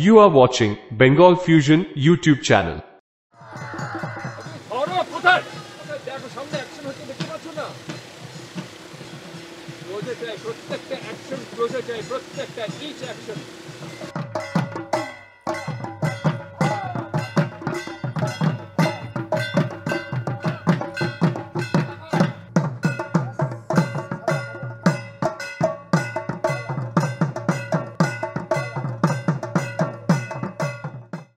You are watching Bengal Fusion YouTube channel. প্রত্যেকটা action ক্লোজে যায়, প্রত্যেকটা ইচ অ্যাকশন